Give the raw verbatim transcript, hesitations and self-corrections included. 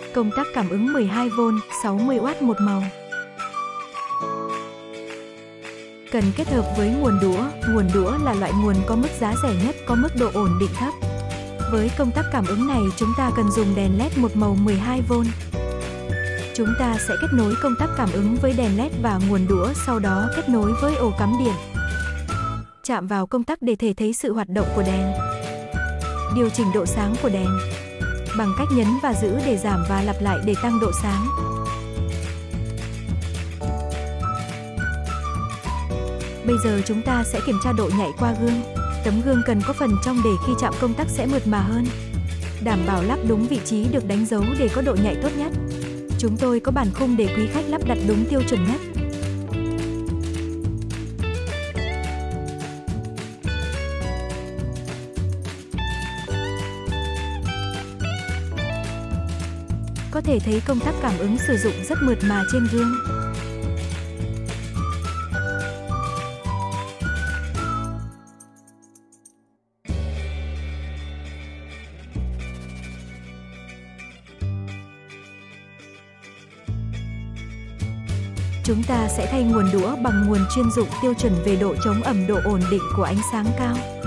Công tắc cảm ứng mười hai vôn, sáu mươi oát một màu. Cần kết hợp với nguồn đũa. Nguồn đũa là loại nguồn có mức giá rẻ nhất, có mức độ ổn định thấp. Với công tắc cảm ứng này chúng ta cần dùng đèn led một màu mười hai vôn. Chúng ta sẽ kết nối công tắc cảm ứng với đèn led và nguồn đũa, sau đó kết nối với ổ cắm điện. Chạm vào công tắc để thể thấy sự hoạt động của đèn. Điều chỉnh độ sáng của đèn bằng cách nhấn và giữ để giảm và lặp lại để tăng độ sáng. Bây giờ chúng ta sẽ kiểm tra độ nhạy qua gương. Tấm gương cần có phần trong để khi chạm công tắc sẽ mượt mà hơn. Đảm bảo lắp đúng vị trí được đánh dấu để có độ nhạy tốt nhất. Chúng tôi có bản khung để quý khách lắp đặt đúng tiêu chuẩn nhất. Có thể thấy công tắc cảm ứng sử dụng rất mượt mà trên gương. Chúng ta sẽ thay nguồn đũa bằng nguồn chuyên dụng tiêu chuẩn về độ chống ẩm, độ ổn định của ánh sáng cao.